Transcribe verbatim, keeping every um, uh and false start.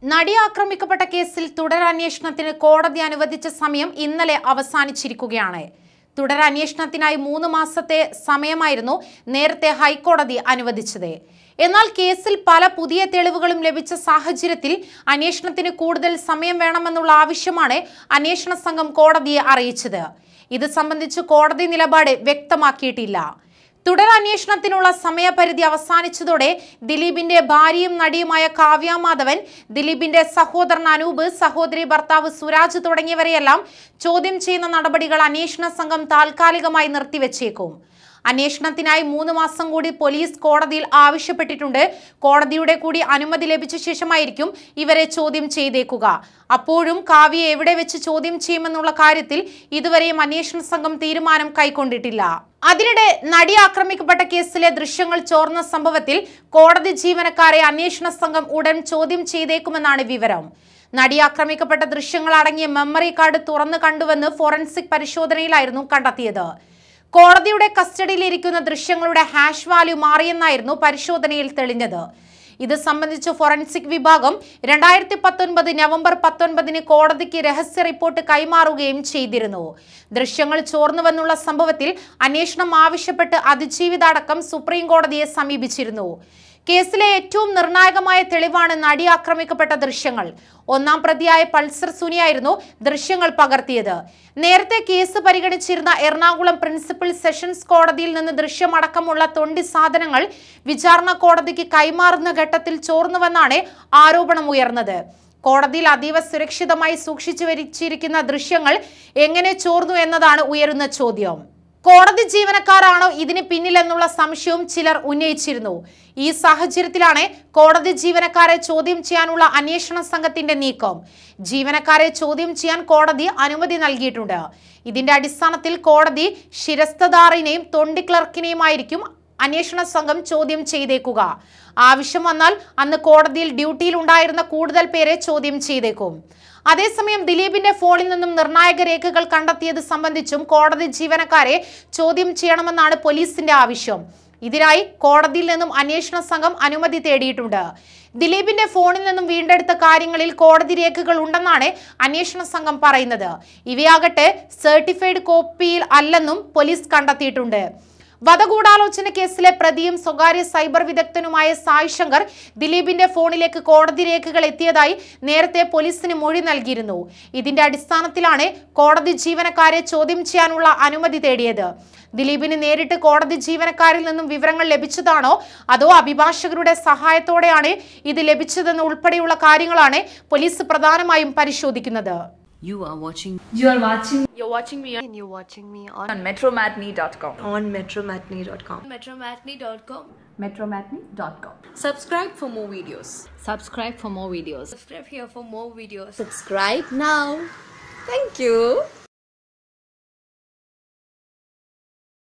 നടി ആക്രമിക്കപ്പെട്ട കേസിൽ തുടരന്വേഷണത്തിന് കോടതി അനുവദിച്ച സമയം ഇന്നലെ അവസാനിച്ചിരിക്കുകയാണ്. തുടരന്വേഷണത്തിനായി മൂന്ന് മാസത്തെ സമയമായിരുന്നു നേരത്തെ ഹൈക്കോടതി അനുവദിച്ചത്. എന്നാൽ കേസിൽ പല പുതിയ തെളിവുകളും ലഭിച്ച സാഹചര്യത്തിൽ അന്വേഷണത്തിന് കൂടുതൽ സമയം വേണമെന്നുള്ള ആവശ്യമാണ് അന്വേഷണ സംഘം കോടതിയെ അറിയിച്ചത്. ഇത് സംബന്ധിച്ച് കോടതി നിലപാട് വ്യക്തമാക്കിയിട്ടില്ല. തുടരന്വേഷണത്തിനുള്ള സമയപരിധി അവസാനിച്ചതോടെ ദിലീപിന്റെ ഭാര്യയും നടിയുമായ കാവ്യ മാധവൻ, ദിലീപിന്റെ സഹോദരൻ അനൂപ്, സഹോദരി ഭർത്താവ് സുരാജ് തുടങ്ങിയവരെയെല്ലാം ചോദ്യം ചെയ്യുന്ന നടപടികൾ അന്വേഷണ സംഘം താൽക്കാലികമായി നിർത്തിവെച്ചേക്കും. അന്വേഷണത്തിനായി മൂന്ന് മാസം കൂടി പോലീസ് കോടതിയിൽ ആവശ്യപ്പെട്ടിട്ടുണ്ട്. കോടതിയുടെ കൂടി അനുമതി ലഭിച്ച ശേഷമായിരിക്കും ഇവരെ ചോദ്യം ചെയ്തേക്കുക. അപ്പോഴും കാവ്യയെ എവിടെ വെച്ച് ചോദ്യം ചെയ്യുമെന്നുള്ള കാര്യത്തിൽ ഇതുവരെയും അന്വേഷണ സംഘം തീരുമാനം കൈക്കൊണ്ടിട്ടില്ല. അതിനിടെ നടി ആക്രമിക്കപ്പെട്ട കേസിലെ ദൃശ്യങ്ങൾ ചോർന്ന സംഭവത്തിൽ കോടതി ജീവനക്കാരെ അന്വേഷണ സംഘം ഉടൻ ചോദ്യം ചെയ്തേക്കുമെന്നാണ് വിവരം. നടി ആക്രമിക്കപ്പെട്ട ദൃശ്യങ്ങൾ അടങ്ങിയ മെമ്മറി കാർഡ് തുറന്നു കണ്ടുവെന്ന് ഫോറൻസിക് പരിശോധനയിലായിരുന്നു കണ്ടെത്തിയത്. കോടതിയുടെ കസ്റ്റഡിയിലിരിക്കുന്ന ദൃശ്യങ്ങളുടെ ഹാഷ് വാല്യൂ മാറിയെന്നായിരുന്നു പരിശോധനയിൽ തെളിഞ്ഞത്. ഇത് സംബന്ധിച്ച് ഫോറൻസിക് വിഭാഗം രണ്ടായിരത്തി പത്തൊൻപത് നവംബർ പത്തൊൻപതിന് കോടതിക്ക് രഹസ്യ റിപ്പോർട്ട് കൈമാറുകയും ചെയ്തിരുന്നു. ദൃശ്യങ്ങൾ ചോർന്നുവെന്നുള്ള സംഭവത്തിൽ അന്വേഷണം ആവശ്യപ്പെട്ട് അതിജീവിത അടക്കം സുപ്രീം കോടതിയെ സമീപിച്ചിരുന്നു. കേസിലെ ഏറ്റവും നിർണായകമായ തെളിവാണ് നടി ആക്രമിക്കപ്പെട്ട ദൃശ്യങ്ങൾ. ഒന്നാം പ്രതിയായ പൾസർ സുനിയായിരുന്നു ദൃശ്യങ്ങൾ പകർത്തിയത്. നേരത്തെ കേസ് പരിഗണിച്ചിരുന്ന എറണാകുളം പ്രിൻസിപ്പൽ സെഷൻസ് കോടതിയിൽ നിന്ന് ദൃശ്യമടക്കമുള്ള തൊണ്ടി സാധനങ്ങൾ വിചാരണ കോടതിക്ക് കൈമാറുന്ന ഘട്ടത്തിൽ ചോർന്നുവെന്നാണ് ആരോപണം ഉയർന്നത്. കോടതിയിൽ അതീവ സുരക്ഷിതമായി സൂക്ഷിച്ചു വച്ചിരിക്കുന്ന ദൃശ്യങ്ങൾ എങ്ങനെ ചോർന്നു എന്നതാണ് ഉയരുന്ന ചോദ്യം. കോടതി ജീവനക്കാരാണോ ഇതിന് പിന്നിലെന്നുള്ള സംശയവും ചിലർ ഉന്നയിച്ചിരുന്നു. ഈ സാഹചര്യത്തിലാണ് കോടതി ജീവനക്കാരെ ചോദ്യം ചെയ്യാനുള്ള അന്വേഷണ സംഘത്തിന്റെ നീക്കം. ജീവനക്കാരെ ചോദ്യം ചെയ്യാൻ കോടതി അനുമതി നൽകിയിട്ടുണ്ട്. ഇതിന്റെ അടിസ്ഥാനത്തിൽ കോടതി ശിരസ്തദാറിനെയും തൊണ്ടി ക്ലർക്കിനെയുമായിരിക്കും അന്വേഷണ സംഘം ചോദ്യം ചെയ്തേക്കുക. ആവശ്യം വന്നാൽ അന്ന് കോടതിയിൽ ഡ്യൂട്ടിയിൽ ഉണ്ടായിരുന്ന കൂടുതൽ പേരെ ചോദ്യം ചെയ്തേക്കും. അതേസമയം ദിലീപിന്റെ ഫോണിൽ നിന്നും നിർണായക രേഖകൾ കണ്ടെത്തിയത് സംബന്ധിച്ചും കോടതി ജീവനക്കാരെ ചോദ്യം ചെയ്യണമെന്നാണ് പോലീസിന്റെ ആവശ്യം. ഇതിനായി കോടതിയിൽ നിന്നും അന്വേഷണ സംഘം അനുമതി തേടിയിട്ടുണ്ട്. ദിലീപിന്റെ ഫോണിൽ നിന്നും വീണ്ടെടുത്ത കാര്യങ്ങളിൽ കോടതി രേഖകൾ ഉണ്ടെന്നാണ് അന്വേഷണ സംഘം പറയുന്നത്. ഇവയാകട്ടെ സർട്ടിഫൈഡ് കോപ്പിയിൽ അല്ലെന്നും പോലീസ് കണ്ടെത്തിയിട്ടുണ്ട്. വധഗൂഢാലോചന കേസിലെ പ്രതിയും സ്വകാര്യ സൈബർ വിദഗ്ധനുമായ സായ് ശങ്കർ ദിലീപിന്റെ ഫോണിലേക്ക് കോടതി രേഖകൾ എത്തിയതായി നേരത്തെ പോലീസിന് മൊഴി നൽകിയിരുന്നു. ഇതിന്റെ അടിസ്ഥാനത്തിലാണ് കോടതി ജീവനക്കാരെ ചോദ്യം ചെയ്യാനുള്ള അനുമതി തേടിയത്. ദിലീപിന് നേരിട്ട് കോടതി ജീവനക്കാരിൽ നിന്നും വിവരങ്ങൾ ലഭിച്ചതാണോ അതോ അഭിഭാഷകരുടെ സഹായത്തോടെയാണ് ഇത് ലഭിച്ചതെന്ന് ഉൾപ്പെടെയുള്ള കാര്യങ്ങളാണ് പോലീസ് പ്രധാനമായും പരിശോധിക്കുന്നത്. You are watching. You are watching. You're watching me. And you're watching me on, On metromatinee dot com. on metromatinee dot com. metromatinee dot com. metromatinee dot com. Subscribe for more videos. Subscribe for more videos. Subscribe here for more videos. Subscribe now. Thank you.